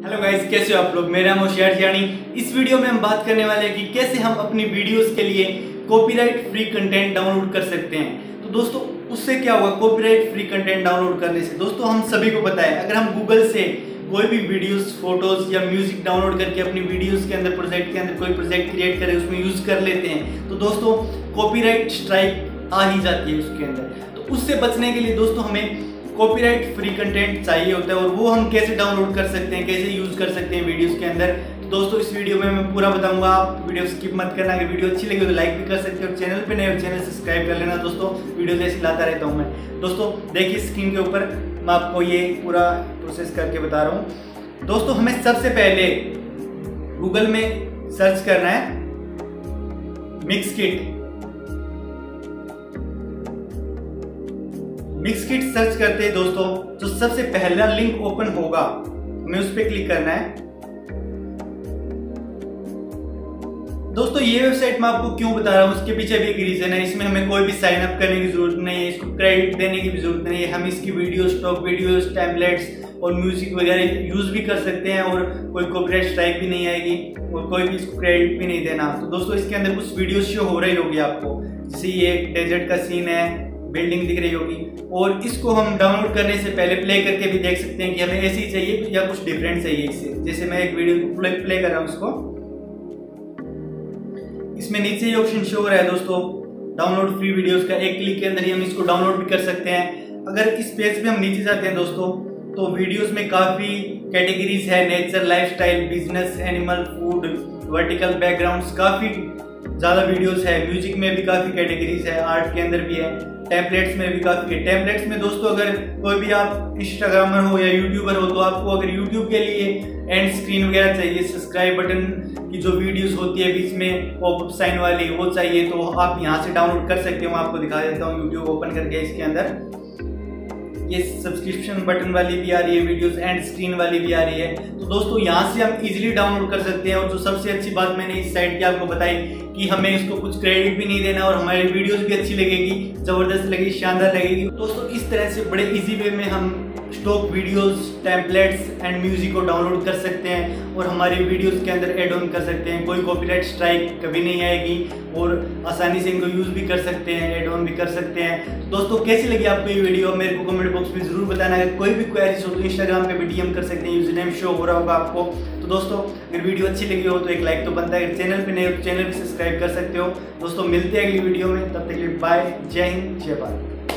Hello guys, कैसे हो आप लोग। मेरा नाम होशियार जियानी। इस वीडियो में हम बात करने वाले हैं कि कैसे हम अपनी वीडियोस के लिए कॉपीराइट फ्री कंटेंट डाउनलोड कर सकते हैं। तो दोस्तों उससे क्या होगा कॉपीराइट फ्री कंटेंट डाउनलोड करने से। दोस्तों हम सभी को पता है, अगर हम गूगल से कोई भी वीडियोस, फोटोज या म्यूजिक डाउनलोड करके अपनी वीडियोस के अंदर, प्रोजेक्ट के अंदर कोई प्रोजेक्ट क्रिएट करें, उसमें यूज कर लेते हैं, तो दोस्तों कॉपीराइट स्ट्राइक आ ही जाती है उसके अंदर। तो उससे बचने के लिए दोस्तों हमें कॉपीराइट फ्री कंटेंट चाहिए होता है, और वो हम कैसे डाउनलोड कर सकते हैं, कैसे यूज कर सकते हैं वीडियोस के अंदर। तो दोस्तों इस वीडियो में मैं पूरा बताऊंगा, आप वीडियो स्किप मत करना। अगर वीडियो अच्छी लगी तो लाइक भी कर सकते हो, चैनल पे नए हो चैनल सब्सक्राइब कर लेना। दोस्तों वीडियो जैसी लाता रहता हूँ मैं। दोस्तों देखिए स्क्रीन के ऊपर मैं आपको ये पूरा प्रोसेस करके बता रहा हूँ। दोस्तों हमें सबसे पहले गूगल में सर्च करना है मिक्सकिट। मिक्सकिट सर्च करते हैं दोस्तों, जो सबसे पहला लिंक ओपन होगा हमें उस पर क्लिक करना है। दोस्तों ये वेबसाइट मैं आपको क्यों बता रहा हूँ, उसके पीछे भी एक रीजन है। इसमें हमें कोई भी साइन अप करने की जरूरत नहीं है, इसको क्रेडिट देने की भी जरूरत नहीं है। हम इसकी वीडियो, स्टॉक वीडियोस, टेम्पलेट्स और म्यूजिक वगैरह यूज भी कर सकते हैं, और कोई कॉपीराइट स्ट्राइक भी नहीं आएगी, और कोई भी इसको क्रेडिट भी नहीं देना। तो दोस्तों इसके अंदर कुछ वीडियो शो हो रही होगी आपको, जैसे ये एक डेजर्ट का सीन है, बिल्डिंग दिख रही होगी, और इसको हम डाउनलोड करने से पहले प्ले करके भी देख सकते हैं कि हमें ऐसी चाहिए या कुछ डिफरेंट चाहिए इससे। जैसे मैं एक वीडियो को प्ले कर रहा हूँ, इसको इसमें नीचे ही ऑप्शन शो हो रहा है दोस्तों डाउनलोड फ्री वीडियोस का। एक क्लिक के अंदर ही हम इसको डाउनलोड भी कर सकते हैं। अगर इस पेज पे हम नीचे जाते हैं दोस्तों, तो वीडियोस में काफी कैटेगरीज है, nature, lifestyle, business, animal, food, vertical backgrounds, काफी ज्यादा वीडियोस है। म्यूजिक में भी काफी कैटेगरीज है, आर्ट के अंदर भी है, टेम्पलेट्स में भी काफी है। टेम्पलेट्स में दोस्तों अगर कोई भी आप इंस्टाग्रामर हो या यूट्यूबर हो, तो आपको अगर यूट्यूब के लिए एंड स्क्रीन वगैरह चाहिए, सब्सक्राइब बटन की जो वीडियोस होती है बीच में पॉपअप साइन वाली, वो चाहिए, तो आप यहाँ से डाउनलोड कर सकते हो। मैं आपको दिखा देता हूँ यूट्यूब ओपन करके। इसके अंदर ये सब्सक्रिप्शन बटन वाली भी आ रही है, वीडियोस एंड स्क्रीन वाली भी आ रही है। तो दोस्तों यहाँ से हम इजीली डाउनलोड कर सकते हैं। और जो सबसे अच्छी बात मैंने इस साइट की आपको बताई कि हमें इसको कुछ क्रेडिट भी नहीं देना, और हमारी वीडियोस भी अच्छी लगेगी, जबरदस्त लगेगी, शानदार लगेगी। दोस्तों इस तरह से बड़े इजी वे में हम stock videos, templates and music को डाउनलोड कर सकते हैं, और हमारी वीडियोस के अंदर एड ऑन कर सकते हैं। कोई कॉपीराइट स्ट्राइक कभी नहीं आएगी, और आसानी से इनको यूज भी कर सकते हैं, एड ऑन भी कर सकते हैं। दोस्तों कैसी लगी आपको ये वीडियो, मेरे को कमेंट बॉक्स में जरूर बताना। अगर कोई भी क्वेरीज हो तो इंस्टाग्राम पे भी डीएम कर सकते हैं, यूजर नेम शो हो रहा होगा आपको। तो दोस्तों अगर वीडियो अच्छी लगी हो तो एक लाइक तो बनता है। अगर चैनल पे नए हो तो चैनल भी सब्सक्राइब कर सकते हो। दोस्तों मिलते हैं अगली वीडियो में, तब तक के लिए बाय, जय हिंद, जय भारत।